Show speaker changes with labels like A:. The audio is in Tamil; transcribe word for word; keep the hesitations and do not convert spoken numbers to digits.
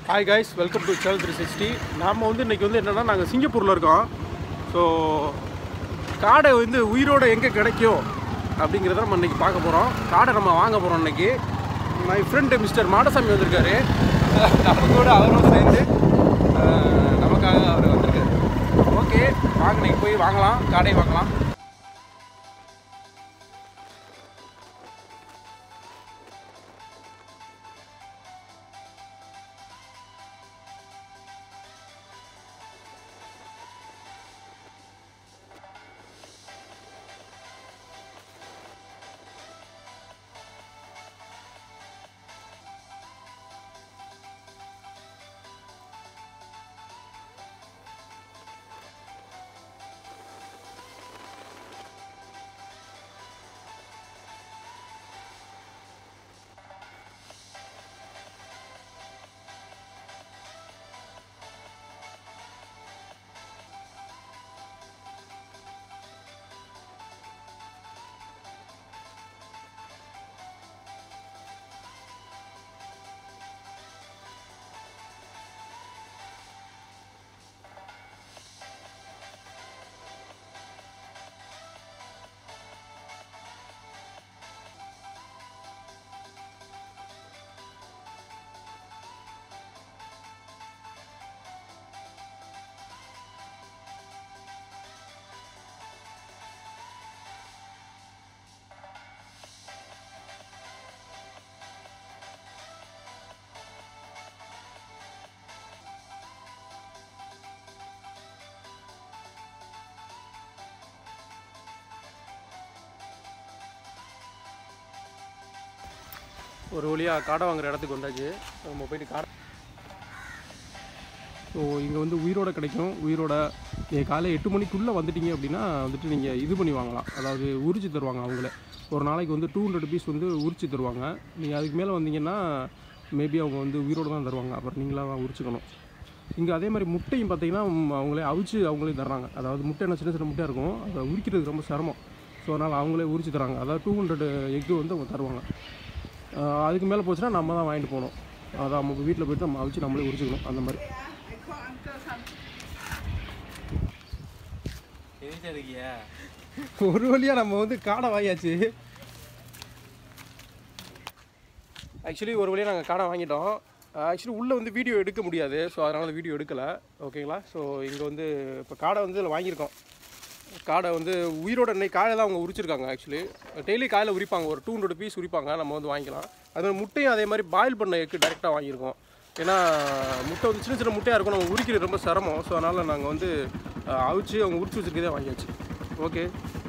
A: Hi guys, welcome to Channel three sixty. நாம வந்து இன்னைக்கு வந்து என்னன்னா நாங்க சிங்கப்பூர்ல இருக்கோம். ஸோ காடை வந்து உயிரோட எங்க கிடைக்கும் அப்படிங்கறத நம்ம இன்னைக்கு பார்க்க போறோம். காடை நம்ம வாங்க போறோம் இன்னைக்கு. மை ஃப்ரெண்ட் மிஸ்டர் மாடசாமி வந்திருக்காரு. நம்ம கூட அவரும் சேர்ந்து நமக்காக அவர் வந்திருக்காரு. ஓகே, வாங்க இன்னைக்கு போய் வாங்கலாம், காடை வாங்கலாம். ஒரு வழியாக காடை வாங்குற இடத்துக்கு வந்தாச்சு. நம்ம போயிட்டு காடை ஸோ இங்கே வந்து உயிரோட கிடைக்கும். உயிரோட நீங்கள் காலையில் எட்டு மணிக்குள்ளே வந்துட்டீங்க அப்படின்னா வந்துட்டு நீங்கள் இது பண்ணி வாங்கலாம். அதாவது உரிச்சு தருவாங்க அவங்களே. ஒரு நாளைக்கு வந்து டூ ஹண்ட்ரட் பீஸ் வந்து உரிச்சு தருவாங்க. நீங்கள் அதுக்கு மேலே வந்தீங்கன்னா மேபி அவங்க வந்து உயிரோடு தான் தருவாங்க. அப்புறம் நீங்களாக உரிச்சுக்கணும். இங்கே அதே மாதிரி முட்டையும் பார்த்தீங்கன்னா அவங்களே அவிச்சு அவங்களே தர்றாங்க. அதாவது முட்டை என்ன சின்ன சின்ன முட்டையாக இருக்கும், அதை உரிக்கிறது ரொம்ப சிரமம். ஸோ அதனால் அவங்களே உரிச்சு தராங்க. அதாவது டூ ஹண்ட்ரட் எக்கு வந்து அவங்க தருவாங்க. அதுக்கு மேலே போச்சுன்னா நம்ம தான் வாங்கிட்டு போகணும். அதான் நம்ம வீட்டில் போய்ட்டு நம்ம அவிச்சு நம்மளே உரிச்சுக்கணும். அந்த மாதிரி ஒரு வழியாக நம்ம வந்து காடை வாங்கியாச்சு. ஆக்சுவலி ஒரு வழியாக நாங்கள் காடை வாங்கிட்டோம். ஆக்சுவலி உள்ளே வந்து வீடியோ எடுக்க முடியாது. ஸோ அதனால் வீடியோ எடுக்கலை. ஓகேங்களா? ஸோ இங்கே வந்து இப்போ காடை வந்து இதில் வாங்கியிருக்கோம். காடை வந்து உயிரோட இன்னைக்கு காலை தான் அவங்க உரிச்சிருக்காங்க. ஆக்சுவலி டெய்லி காலையில் உரிப்பாங்க. ஒரு டூ ஹண்ட்ரட் பீஸ் உரிப்பாங்க. நம்ம வந்து வாங்கிக்கலாம். அது முட்டையும் அதே மாதிரி பாயில் பண்ண எக்கு டேரெக்டாக வாங்கியிருக்கோம். ஏன்னா முட்டை வந்து சின்ன சின்ன முட்டையாக இருக்கும், நம்ம உரிக்கிறது ரொம்ப சிரமம். ஸோ அதனால் நாங்கள் வந்து அவிச்சு அவங்க உரிச்சு வச்சுருக்கதே வாங்கியாச்சு. ஓகே.